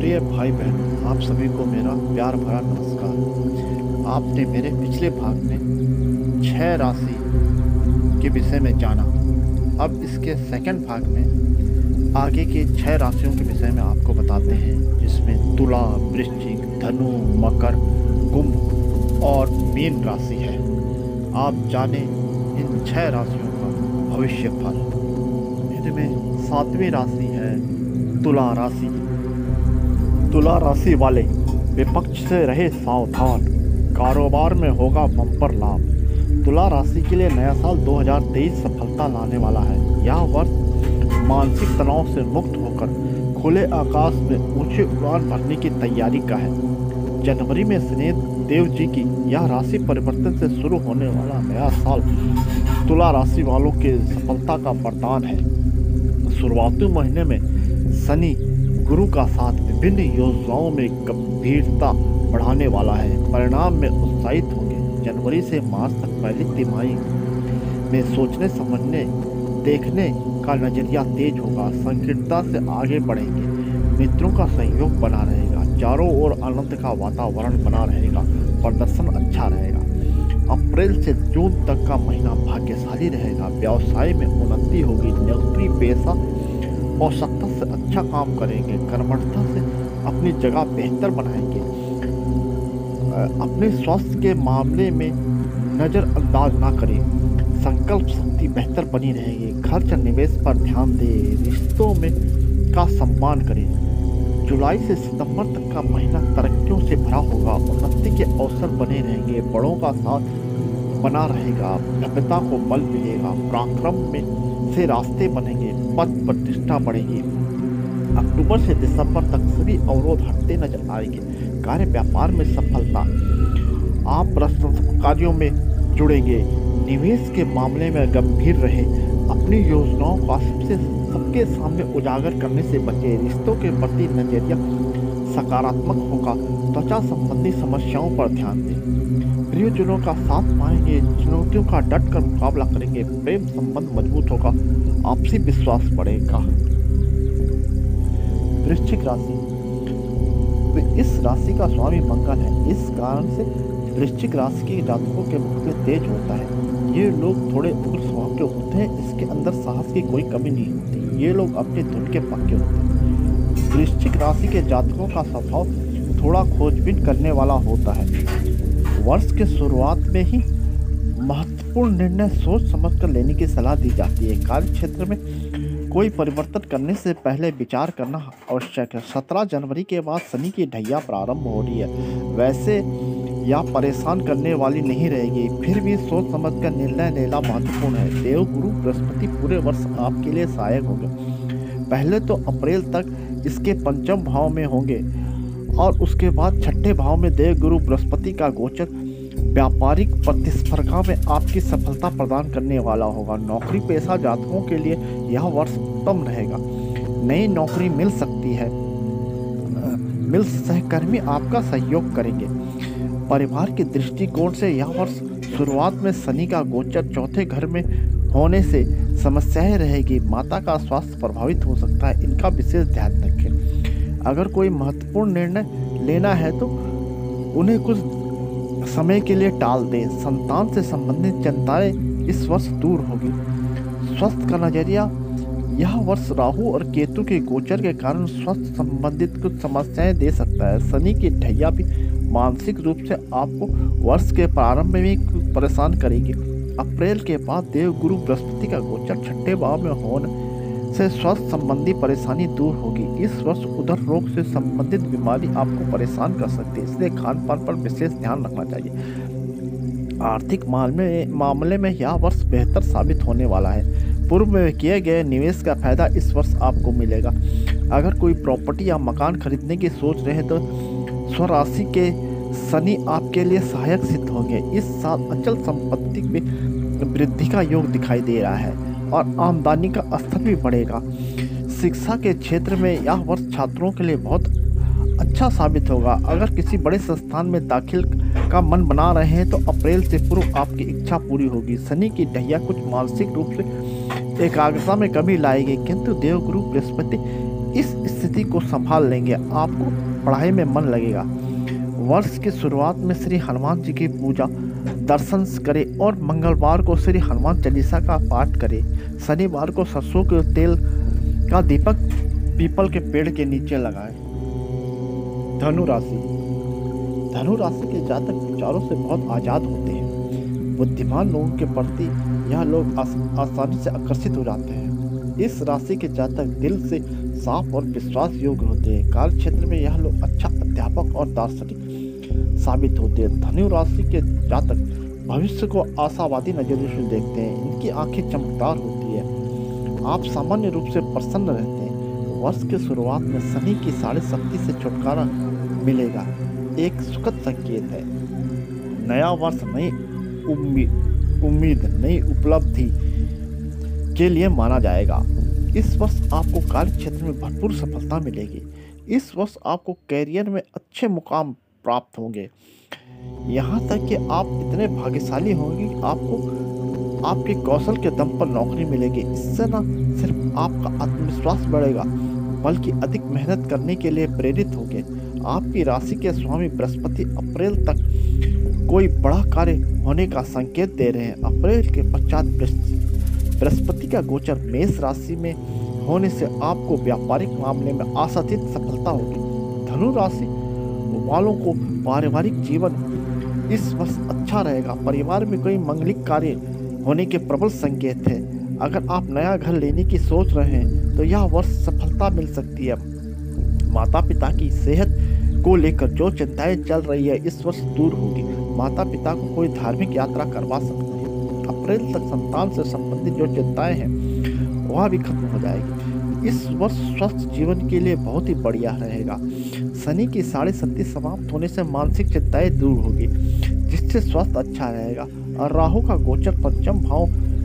प्रिय भाई बहन, आप सभी को मेरा प्यार भरा नमस्कार। आपने मेरे पिछले भाग में 6 राशि के विषय में जाना। अब इसके सेकंड भाग में आगे के 6 राशियों के विषय में आपको बताते हैं, जिसमें तुला, वृश्चिक, धनु, मकर, कुंभ और मीन राशि है। आप जाने इन 6 राशियों का भविष्य फल। इनमें 7वीं राशि है तुला राशि। तुला राशि वाले विपक्ष से रहे सावधान, कारोबार में होगा बम्पर लाभ। तुला राशि के लिए नया साल 2023 सफलता लाने वाला है। यह वर्ष मानसिक तनाव से मुक्त होकर खुले आकाश में ऊंची उड़ान भरने की तैयारी का है। जनवरी में शनि देव जी की यह राशि परिवर्तन से शुरू होने वाला नया साल तुला राशि वालों के सफलता का वरदान है। शुरुआती महीने में शनि गुरु का साथ विभिन्न योजनाओं में गंभीरता बढ़ाने वाला है। परिणाम में उत्साहित होंगे। जनवरी से मार्च तक पहली तिमाही में सोचने समझने देखने का नजरिया तेज होगा। संकीर्णता से आगे बढ़ेंगे। मित्रों का सहयोग बना रहेगा। चारों ओर आनंद का वातावरण बना रहेगा। प्रदर्शन अच्छा रहेगा। अप्रैल से जून तक का महीना भाग्यशाली रहेगा। व्यवसाय में उन्नति होगी। नौकरी पेशा आवश्यकता से अच्छा काम करेंगे। कर्मठता से अपनी जगह बेहतर बनाएंगे। अपने स्वास्थ्य के मामले में नज़रअंदाज ना करें। संकल्प शक्ति बेहतर बनी रहेगी। खर्च निवेश पर ध्यान दें। रिश्तों में का सम्मान करें। जुलाई से सितंबर तक का महीना तरक्कियों से भरा होगा। उन्नति के अवसर बने रहेंगे। बड़ों का साथ बना रहेगा। भव्यता को बल मिलेगा। पराक्रम में से रास्ते बनेंगे। पद प्रतिष्ठा बढ़ेगी। अक्टूबर से दिसंबर तक सभी अवरोध हटते नजर आएंगे। कार्य व्यापार में सफलता। आप प्रशंसक कार्यों में जुड़ेंगे। निवेश के मामले में गंभीर रहे। अपनी योजनाओं का सबके सामने उजागर करने से बचे। रिश्तों के प्रति नजरिया सकारात्मक होगा। त्वचा संबंधी समस्याओं पर ध्यान दें। प्रियजनों का साथ पाएंगे। चुनौतियों का डट कर मुकाबला करेंगे। प्रेम संबंध मजबूत होगा। आपसी विश्वास बढ़ेगा। वृश्चिक राशि। इस राशि का स्वामी मंगल है। इस कारण से वृश्चिक राशि के जातकों के मुकाबले तेज होता है। ये लोग थोड़े उग्र स्वभाव के होते हैं। इसके अंदर साहस की कोई कमी नहीं होती। ये लोग अपने धुन के पक्के होते हैं। वृश्चिक राशि के जातकों का स्वभाव थोड़ा खोजबीन करने वाला होता है। वर्ष के शुरुआत में ही महत्वपूर्ण निर्णय सोच समझकर लेने की सलाह दी जाती है। कार्य क्षेत्र में कोई परिवर्तन करने से पहले विचार करना आवश्यक है। 17 जनवरी के बाद शनि की ढैया प्रारंभ हो रही है। वैसे या परेशान करने वाली नहीं रहेगी। फिर भी सोच समझकर निर्णय लेना महत्वपूर्ण है। देव गुरु बृहस्पति पूरे वर्ष आपके लिए सहायक होंगे। पहले तो अप्रैल तक इसके पंचम भाव में होंगे और उसके बाद छठे भाव में देव गुरु बृहस्पति का गोचर व्यापारिक प्रतिस्पर्धा में आपकी सफलता प्रदान करने वाला होगा। नौकरी पेशा जातकों के लिए यह वर्ष उत्तम रहेगा। नई नौकरी मिल सकती है। सहकर्मी आपका सहयोग करेंगे। परिवार के दृष्टिकोण से यह वर्ष शुरुआत में शनि का गोचर चौथे घर में होने से समस्याएं रहेगी। माता का स्वास्थ्य प्रभावित हो सकता है। इनका विशेष ध्यान रखें। अगर कोई महत्वपूर्ण निर्णय लेना है तो उन्हें कुछ समय के लिए टाल दें। संतान से संबंधित चिंताएं इस वर्ष दूर होगी। स्वास्थ्य का नजरिया। यह वर्ष राहु और केतु के गोचर के कारण स्वास्थ्य संबंधित कुछ समस्याएं दे सकता है। शनि की ढैया भी मानसिक रूप से आपको वर्ष के प्रारंभ में भी परेशान करेगी। अप्रैल के बाद देव गुरु बृहस्पति का गोचर छठे भाव में होने से स्वास्थ्य संबंधी परेशानी दूर होगी। इस वर्ष उदर रोग से संबंधित बीमारी आपको परेशान कर सकती है, इसलिए खान पान पर विशेष ध्यान रखना चाहिए। आर्थिक मामले में यह वर्ष बेहतर साबित होने वाला है। पूर्व में किए गए निवेश का फायदा इस वर्ष आपको मिलेगा। अगर कोई प्रॉपर्टी या मकान खरीदने की सोच रहे तो स्वराशि के शनि आपके लिए सहायक सिद्ध होंगे। इस साल अचल संपत्ति में वृद्धि का योग दिखाई दे रहा है और आमदनी का स्तर भी बढ़ेगा। शिक्षा के क्षेत्र में यह वर्ष छात्रों के लिए बहुत अच्छा साबित होगा। अगर किसी बड़े संस्थान में दाखिल का मन बना रहे हैं तो अप्रैल से पूर्व आपकी इच्छा पूरी होगी। शनि की ढैया कुछ मानसिक रूप से एकाग्रता में कमी लाएगी, किंतु देवगुरु बृहस्पति इस स्थिति को संभाल लेंगे, आपको पढ़ाई में मन लगेगा। वर्ष की शुरुआत में श्री हनुमान जी की पूजा दर्शन करें और मंगलवार को श्री हनुमान चालीसा का पाठ करें। शनिवार को सरसों के तेल का दीपक पीपल के पेड़ के नीचे लगाएं। धनु राशि। धनु राशि के जातक विचारों से बहुत आज़ाद होते हैं। बुद्धिमान लोगों के प्रति यह लोग आसानी से आकर्षित हो जाते हैं। इस राशि के जातक दिल से साफ और विश्वास योग्य होते हैं। कार्य क्षेत्र में यह लोग अच्छा अध्यापक और दार्शनिक साबित होते हैं। धनु राशि के जातक भविष्य को आशावादी नजरों से देखते हैं। इनकी आंखें चमकदार होती है। आप सामान्य रूप से प्रसन्न रहते हैं। वर्ष के शुरुआत में शनि की साढ़े शक्ति से छुटकारा मिलेगा, एक सुखद संकेत है। नया वर्ष नई उम्मीद नई उपलब्धि के लिए माना जाएगा। इस वर्ष आपको कार्य क्षेत्र में भरपूर सफलता मिलेगी। इस वर्ष आपको कैरियर में अच्छे मुकाम प्राप्त होंगे। यहाँ तक कि आप इतने भाग्यशाली होंगे कि आपको आपके कौशल के दम पर नौकरी मिलेगी। इससे न सिर्फ आपका आत्मविश्वास बढ़ेगा बल्कि अधिक मेहनत करने के लिए प्रेरित होंगे। आपकी राशि के स्वामी बृहस्पति अप्रैल तक कोई बड़ा कार्य होने का संकेत दे रहे हैं। अप्रैल के पश्चात बृहस्पति का गोचर मेष राशि में होने से आपको व्यापारिक मामले में आशातीत सफलता होगी। धनु राशि वालों को पारिवारिक जीवन इस वर्ष अच्छा रहेगा। परिवार में कोई मांगलिक कार्य होने के प्रबल संकेत है। अगर आप नया घर लेने की सोच रहे हैं तो यह वर्ष सफलता मिल सकती है। माता पिता की सेहत को लेकर जो चिंताएं चल रही है इस वर्ष दूर होगी। माता पिता को कोई धार्मिक यात्रा करवा सकते हैं। अप्रैल तक संतान से संबंधित जो चिंताएं हैं वह भी खत्म हो जाएगी। इस वर्ष स्वस्थ जीवन के लिए बहुत ही बढ़िया रहेगा। शनि की साढ़े शक्ति समाप्त होने से मानसिक चिंताएं दूर होगी, जिससे स्वास्थ्य अच्छा रहेगा। और राहु का गोचर पंचम भाव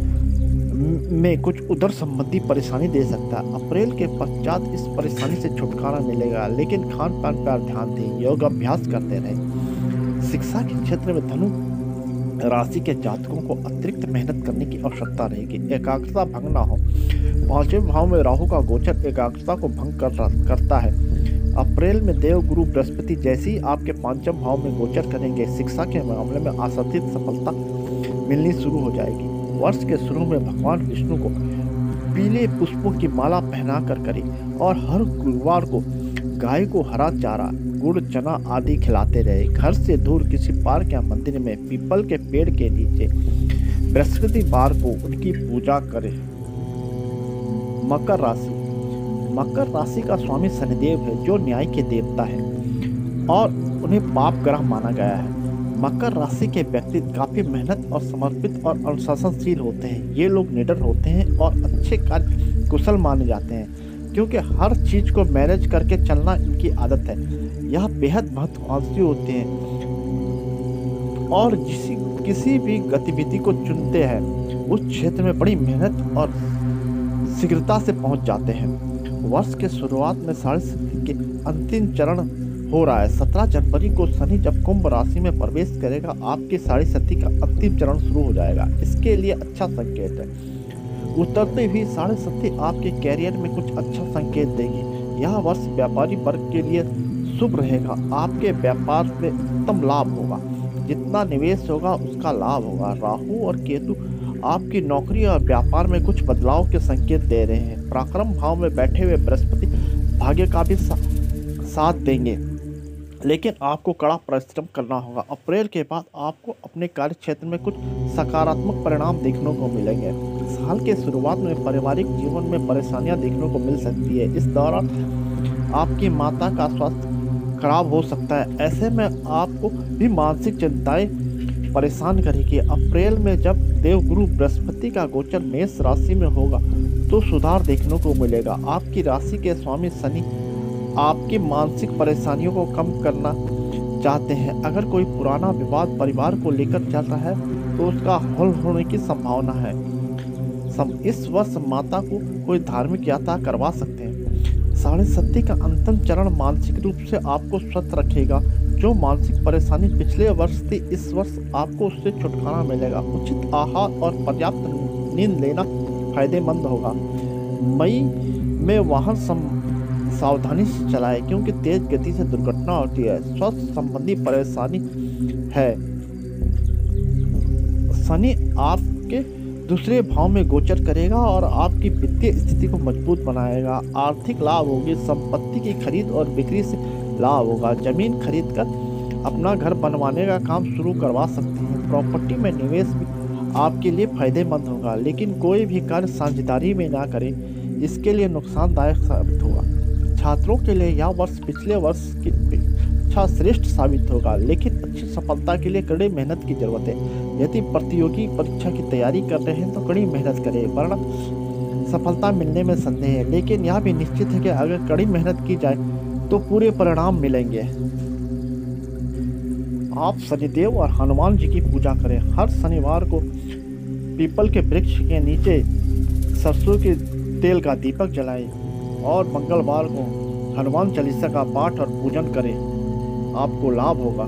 में कुछ उदर संबंधी परेशानी दे सकता है। अप्रैल के पश्चात इस परेशानी से छुटकारा मिलेगा, लेकिन खान पान पर ध्यान दें, योग अभ्यास करते रहें। शिक्षा के क्षेत्र में धनु राशि के जातकों को अतिरिक्त मेहनत करने की आवश्यकता रहेगी। एकाग्रता भंग ना हो। पांचवें भाव में राहु का गोचर एकाग्रता को भंग करता है। अप्रैल में देव गुरु बृहस्पति जैसे ही आपके पांचम भाव में गोचर करेंगे, शिक्षा के मामले में आशातीत सफलता मिलनी शुरू हो जाएगी। वर्ष के शुरू में भगवान विष्णु को पीले पुष्पों की माला पहनाकर करें और हर गुरुवार को गाय को हरा चारा, गुड़, चना आदि खिलाते रहे। घर से दूर किसी पार्क या मंदिर में पीपल के पेड़ के नीचे बृहस्पतिवार को उनकी पूजा करें। मकर राशि। मकर राशि का स्वामी शनिदेव है, जो न्याय के देवता है और उन्हें पाप ग्रह माना गया है। मकर राशि के व्यक्ति काफी मेहनत और समर्पित और अनुशासनशील होते हैं। ये लोग निडर होते हैं और अच्छे कार्य कुशल माने जाते हैं, क्योंकि हर चीज को मैनेज करके चलना इनकी आदत है। यह बेहद महत्वाकांक्षी होते हैं और किसी भी गतिविधि को चुनते हैं उस क्षेत्र में बड़ी मेहनत और शीघ्रता से पहुंच जाते हैं। वर्ष के शुरुआत में साढ़े शक्ति के अंतिम चरण हो रहा है। 17 जनवरी को शनि जब कुंभ राशि में प्रवेश करेगा, आपकी साढ़े शक्ति का अंतिम चरण शुरू हो जाएगा। इसके लिए अच्छा संकेत है। उतरते ही साढ़े शक्ति आपके कैरियर में कुछ अच्छा संकेत देगी। यह वर्ष व्यापारी वर्ग के लिए शुभ रहेगा। आपके व्यापार में उत्तम लाभ होगा। जितना निवेश होगा उसका लाभ होगा। राहु और केतु आपकी नौकरी और व्यापार में कुछ बदलाव के संकेत दे रहे हैं। पराक्रम भाव में बैठे हुए बृहस्पति भाग्य का भी साथ देंगे, लेकिन आपको कड़ा परिश्रम करना होगा। अप्रैल के बाद आपको अपने कार्य क्षेत्र में कुछ सकारात्मक परिणाम देखने को मिलेंगे। साल के शुरुआत में पारिवारिक जीवन में परेशानियां देखने को मिल सकती है। इस दौरान आपकी माता का स्वास्थ्य खराब हो सकता है। ऐसे में आपको भी मानसिक चिंताएं परेशान करेगी। अप्रैल में जब देवगुरु बृहस्पति का गोचर मेष राशि में होगा तो सुधार देखने को मिलेगा। आपकी राशि के स्वामी शनि आपकी मानसिक परेशानियों को कम करना चाहते हैं। अगर कोई पुराना विवाद परिवार को लेकर चल रहा है तो उसका हल होने की संभावना है। इस वर्ष माता को कोई धार्मिक यात्रा करवा सकते हैं। साढ़े शक्ति का अंतिम चरण मानसिक रूप से आपको स्वस्थ रखेगा। जो मानसिक परेशानी पिछले वर्ष थी, इस वर्ष आपको उससे छुटकारा मिलेगा। उचित आहार और पर्याप्त नींद लेना फायदेमंद होगा। मई में वाहन सावधानी से चलाएं क्योंकि तेज गति से दुर्घटना होती है। स्वास्थ्य संबंधी परेशानी है। शनि आपके दूसरे भाव में गोचर करेगा और आपकी वित्तीय स्थिति को मजबूत बनाएगा। आर्थिक लाभ होगी। संपत्ति की खरीद और बिक्री से लाभ होगा। जमीन खरीद कर अपना घर बनवाने का काम शुरू करवा सकते हैं। प्रॉपर्टी में निवेश भी आपके लिए फायदेमंद होगा, लेकिन कोई भी कार्य साझेदारी में ना करें, इसके लिए नुकसानदायक साबित होगा। छात्रों के लिए यह वर्ष पिछले वर्ष की अपेक्षा श्रेष्ठ साबित होगा, लेकिन अच्छी सफलता के लिए कड़ी मेहनत की जरूरत है। यदि प्रतियोगी परीक्षा की तैयारी कर रहे हैं तो कड़ी मेहनत करें, वरना सफलता मिलने में संदेह है। लेकिन यह भी निश्चित है कि अगर कड़ी मेहनत की जाए तो पूरे परिणाम मिलेंगे। आप शनिदेव और हनुमान जी की पूजा करें। हर शनिवार को पीपल के वृक्ष के नीचे सरसों के तेल का दीपक जलाएं और मंगलवार को हनुमान चालीसा का पाठ और पूजन करें। आपको लाभ होगा।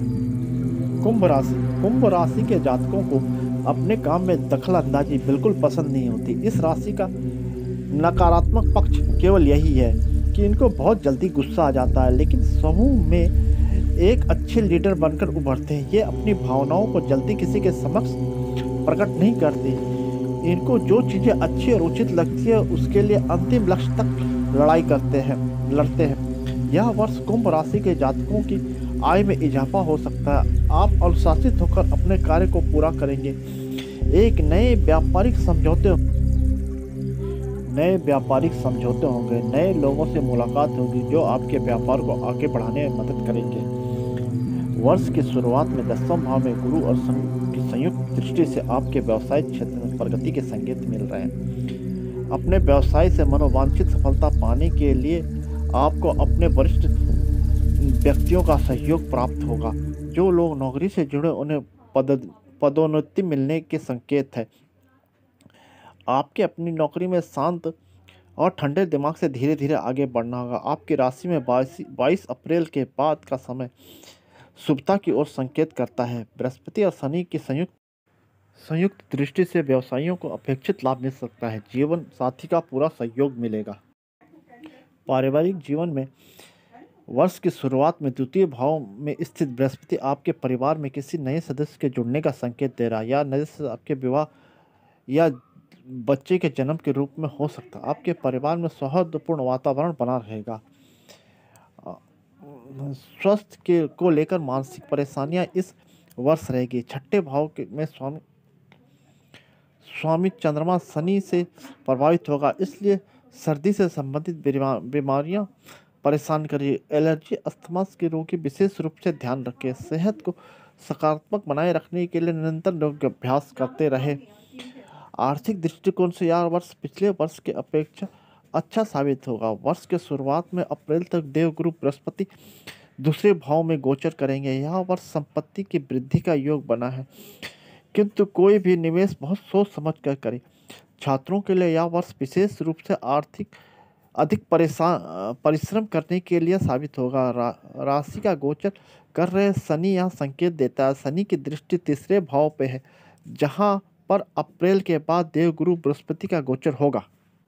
कुंभ राशि के जातकों को अपने काम में दखल अंदाजी बिल्कुल पसंद नहीं होती। इस राशि का नकारात्मक पक्ष केवल यही है कि इनको बहुत जल्दी गुस्सा आ जाता है, लेकिन समूह में एक अच्छे लीडर बनकर उभरते हैं। ये अपनी भावनाओं को जल्दी किसी के समक्ष प्रकट नहीं करते। इनको जो चीज़ें अच्छी और उचित लगती है उसके लिए अंतिम लक्ष्य तक लड़ते हैं। यह वर्ष कुंभ राशि के जातकों की आय में इजाफा हो सकता है। आप अनुशासित होकर अपने कार्य को पूरा करेंगे। एक नए व्यापारिक समझौते होंगे। नए लोगों से मुलाकात होगी जो आपके व्यापार को आगे बढ़ाने में मदद करेंगे। वर्ष की शुरुआत में 10वें भाव में गुरु और शनि की संयुक्त दृष्टि से आपके व्यवसाय क्षेत्र में प्रगति के संकेत मिल रहे हैं। अपने व्यवसाय से मनोवांछित सफलता पाने के लिए आपको अपने वरिष्ठ व्यक्तियों का सहयोग प्राप्त होगा। जो लोग नौकरी से जुड़े उन्हें पदोन्नति मिलने के संकेत है। आपके अपनी नौकरी में शांत और ठंडे दिमाग से धीरे धीरे आगे बढ़ना होगा। आपकी राशि में 22 अप्रैल के बाद का समय शुभता की ओर संकेत करता है। बृहस्पति और शनि की संयुक्त दृष्टि से व्यवसायियों को अपेक्षित लाभ मिल सकता है। जीवन साथी का पूरा सहयोग मिलेगा। पारिवारिक जीवन में वर्ष की शुरुआत में द्वितीय भाव में स्थित बृहस्पति आपके परिवार में किसी नए सदस्य के जुड़ने का संकेत दे रहा है, या नए सदस्य आपके विवाह या बच्चे के जन्म के रूप में हो सकता है। आपके परिवार में सौहार्दपूर्ण वातावरण बना रहेगा। स्वास्थ्य को लेकर मानसिक परेशानियां इस वर्ष रहेगी। छठे भाव में स्वामी चंद्रमा शनि से प्रभावित होगा, इसलिए सर्दी से संबंधित बीमारियां परेशान करिए। एलर्जी अस्थमा के रोगी विशेष रूप से ध्यान रखें। सेहत को सकारात्मक बनाए रखने के लिए निरंतर योग अभ्यास करते रहे। आर्थिक दृष्टिकोण से यह वर्ष पिछले वर्ष की अपेक्षा अच्छा साबित होगा। वर्ष के शुरुआत में अप्रैल तक देवगुरु बृहस्पति दूसरे भाव में गोचर करेंगे। यह वर्ष संपत्ति की वृद्धि का योग बना है, किंतु कोई भी निवेश बहुत सोच समझ कर करें। छात्रों के लिए यह वर्ष विशेष रूप से अधिक परिश्रम करने के लिए साबित होगा। राशि का गोचर कर रहे शनि यह संकेत देता है। शनि की दृष्टि तीसरे भाव पे है, जहां पर अप्रैल के बाद देवगुरु बृहस्पति का गोचर होगा।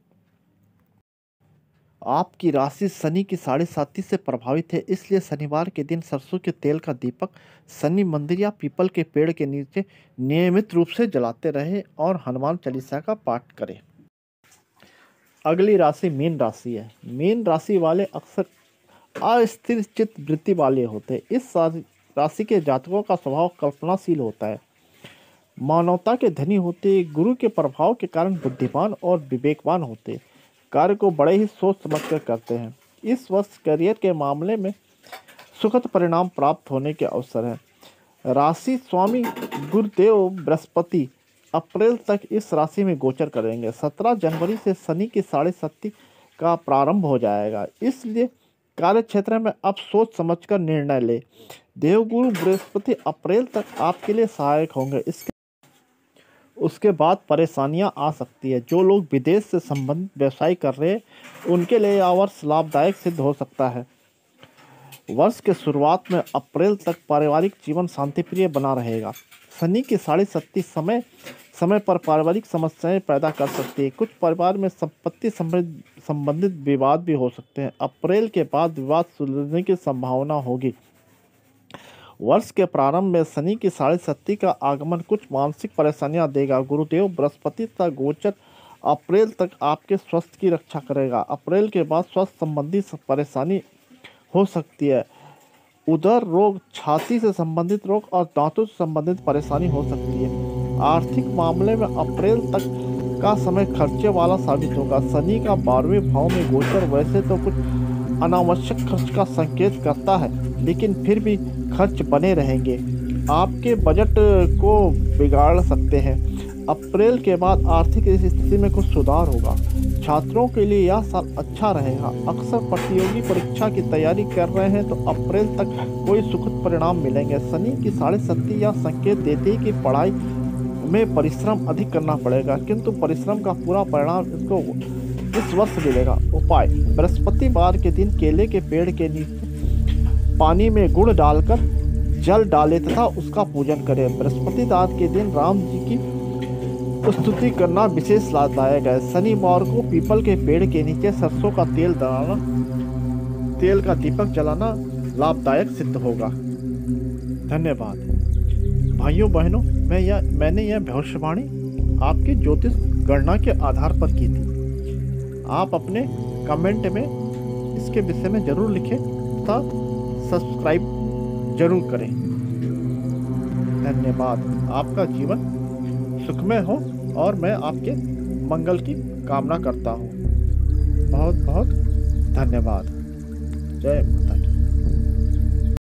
आपकी राशि शनि की 7.5 से प्रभावित है, इसलिए शनिवार के दिन सरसों के तेल का दीपक शनि मंदिर या पीपल के पेड़ के नीचे नियमित रूप से जलाते रहें और हनुमान चालीसा का पाठ करें। अगली राशि मीन राशि है। मीन राशि वाले अक्सर अस्थिर चित्त वृत्ति वाले होते हैं। इस राशि के जातकों का स्वभाव कल्पनाशील होता है, मानवता के धनी होते, गुरु के प्रभाव के कारण बुद्धिमान और विवेकवान होते, कार्य को बड़े ही सोच समझकर करते हैं। इस वर्ष करियर के मामले में सुखद परिणाम प्राप्त होने के अवसर है। राशि स्वामी गुरुदेव बृहस्पति अप्रैल तक इस राशि में गोचर करेंगे। 17 जनवरी से शनि की 7.5 का प्रारंभ हो जाएगा, इसलिए कार्य क्षेत्र में अब सोच समझकर निर्णय ले। देवगुरु बृहस्पति अप्रैल तक आपके लिए सहायक होंगे। उसके बाद परेशानियां आ सकती है। जो लोग विदेश से संबंधित व्यवसाय कर रहे हैं उनके लिए यह वर्ष लाभदायक सिद्ध हो सकता है। वर्ष के शुरुआत में अप्रैल तक पारिवारिक जीवन शांतिप्रिय बना रहेगा। शनि की 7.5 समय समय पर पारिवारिक समस्याएं पैदा कर सकती है। कुछ परिवार में संपत्ति संबंधित विवाद भी हो सकते हैं। अप्रैल के बाद विवाद सुलझने की संभावना होगी। वर्ष के प्रारंभ में शनि की साढ़े शक्ति का आगमन कुछ मानसिक परेशानियां देगा। गुरुदेव बृहस्पति का गोचर अप्रैल तक आपके स्वास्थ्य की रक्षा करेगा। अप्रैल के बाद स्वास्थ्य संबंधी परेशानी हो सकती है। उदर रोग, छाती से संबंधित रोग और दांतों से संबंधित परेशानी हो सकती है। आर्थिक मामले में अप्रैल तक का समय खर्चे वाला साबित होगा। शनि का 12वें भाव में गोचर वैसे तो कुछ अनावश्यक खर्च का संकेत करता है, लेकिन फिर भी खर्च बने रहेंगे, आपके बजट को बिगाड़ सकते हैं। अप्रैल के बाद आर्थिक स्थिति में कुछ सुधार होगा। छात्रों के लिए यह साल अच्छा रहेगा। अक्सर प्रतियोगी परीक्षा की तैयारी कर रहे हैं तो अप्रैल तक कोई सुखद परिणाम मिलेंगे। शनि की साढ़े शक्ति यह संकेत देती है कि पढ़ाई में परिश्रम अधिक करना पड़ेगा, किंतु परिश्रम का पूरा परिणाम इसको इस वर्ष मिलेगा। उपाय: बृहस्पतिवार के दिन केले के पेड़ के नीचे पानी में गुड़ डालकर जल डालें तथा उसका पूजन करें। बृहस्पतिवार के दिन राम जी की स्तुति करना विशेष लाभदायक है। शनिवार को पीपल के पेड़ के नीचे सरसों का तेल का दीपक जलाना लाभदायक सिद्ध होगा। धन्यवाद। भाइयों बहनों, मैंने यह भविष्यवाणी आपकी ज्योतिष गणना के आधार पर की थी। आप अपने कमेंट में इसके विषय में जरूर लिखें तथा सब्सक्राइब जरूर करें। धन्यवाद। आपका जीवन सुखमय हो और मैं आपके मंगल की कामना करता हूँ। बहुत बहुत धन्यवाद। जय माता।